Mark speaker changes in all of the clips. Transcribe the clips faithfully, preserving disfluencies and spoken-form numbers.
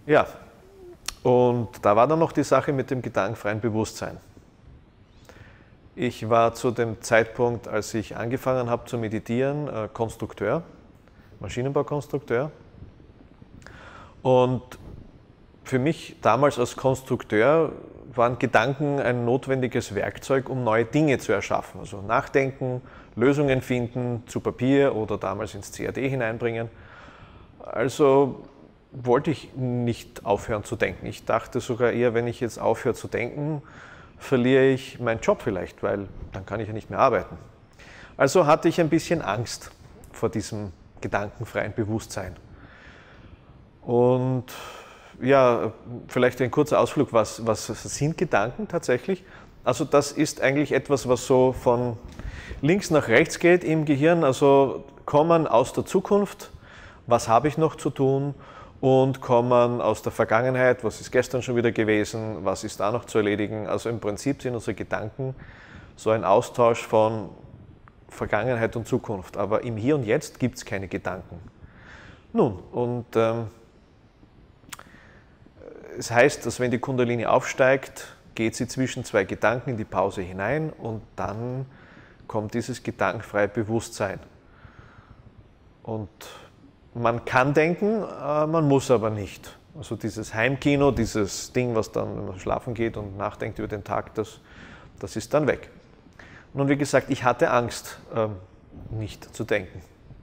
Speaker 1: Ja, und da war dann noch die Sache mit dem gedankenfreien Bewusstsein. Ich war zu dem Zeitpunkt, als ich angefangen habe zu meditieren, Konstrukteur, Maschinenbaukonstrukteur. Und für mich damals als Konstrukteur waren Gedanken ein notwendiges Werkzeug, um neue Dinge zu erschaffen. Also nachdenken, Lösungen finden, zu Papier oder damals ins C A D hineinbringen. Also wollte ich nicht aufhören zu denken. Ich dachte sogar eher, wenn ich jetzt aufhöre zu denken, verliere ich meinen Job vielleicht, weil dann kann ich ja nicht mehr arbeiten. Also hatte ich ein bisschen Angst vor diesem gedankenfreien Bewusstsein. Und ja, vielleicht ein kurzer Ausflug, was, was sind Gedanken tatsächlich? Also das ist eigentlich etwas, was so von links nach rechts geht im Gehirn, also kommen aus der Zukunft, was habe ich noch zu tun, und kommen aus der Vergangenheit, was ist gestern schon wieder gewesen, was ist da noch zu erledigen. Also im Prinzip sind unsere Gedanken so ein Austausch von Vergangenheit und Zukunft, aber im Hier und Jetzt gibt es keine Gedanken. Nun, und ähm, es heißt, dass wenn die Kundalini aufsteigt, geht sie zwischen zwei Gedanken in die Pause hinein und dann kommt dieses gedankenfreie Bewusstsein. Und man kann denken, man muss aber nicht. Also dieses Heimkino, dieses Ding, was dann, wenn man schlafen geht und nachdenkt über den Tag, das, das ist dann weg. Nun, wie gesagt, ich hatte Angst, nicht zu denken.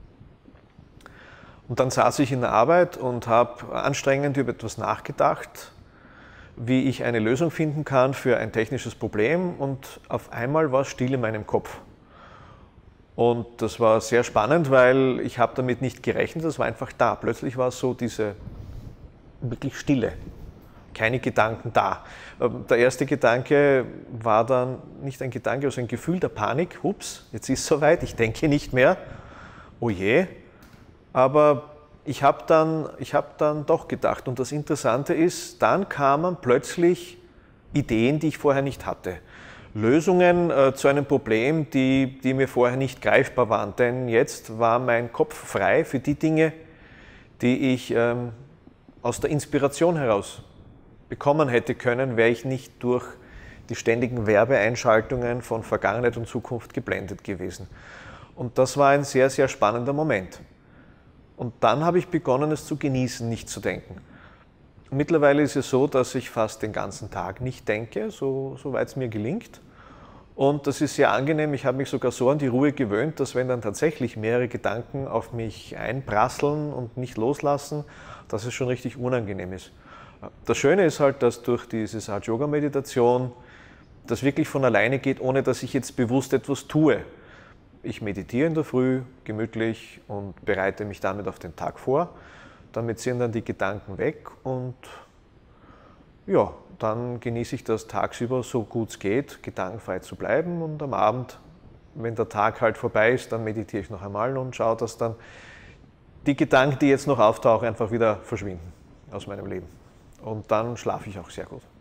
Speaker 1: Und dann saß ich in der Arbeit und habe anstrengend über etwas nachgedacht, wie ich eine Lösung finden kann für ein technisches Problem, und auf einmal war es still in meinem Kopf. Und das war sehr spannend, weil ich habe damit nicht gerechnet, das war einfach da. Plötzlich war es so diese wirklich Stille, keine Gedanken da. Der erste Gedanke war dann nicht ein Gedanke, sondern ein Gefühl der Panik. Ups, jetzt ist es soweit, ich denke nicht mehr. Oh je. Aber ich habe dann, ich hab dann doch gedacht, und das Interessante ist, dann kamen plötzlich Ideen, die ich vorher nicht hatte. Lösungen äh, zu einem Problem, die, die mir vorher nicht greifbar waren. Denn jetzt war mein Kopf frei für die Dinge, die ich ähm, aus der Inspiration heraus bekommen hätte können, wäre ich nicht durch die ständigen Werbeeinschaltungen von Vergangenheit und Zukunft geblendet gewesen. Und das war ein sehr, sehr spannender Moment. Und dann habe ich begonnen, es zu genießen, nicht zu denken. Mittlerweile ist es so, dass ich fast den ganzen Tag nicht denke, so, soweit es mir gelingt. Und das ist sehr angenehm. Ich habe mich sogar so an die Ruhe gewöhnt, dass wenn dann tatsächlich mehrere Gedanken auf mich einprasseln und nicht loslassen, dass es schon richtig unangenehm ist. Das Schöne ist halt, dass durch diese Sahaja-Yoga-Meditation das wirklich von alleine geht, ohne dass ich jetzt bewusst etwas tue. Ich meditiere in der Früh gemütlich und bereite mich damit auf den Tag vor. Damit sind dann die Gedanken weg und ja, dann genieße ich das tagsüber, so gut es geht, gedankenfrei zu bleiben, und am Abend, wenn der Tag halt vorbei ist, dann meditiere ich noch einmal und schaue, dass dann die Gedanken, die jetzt noch auftauchen, einfach wieder verschwinden aus meinem Leben. Und dann schlafe ich auch sehr gut.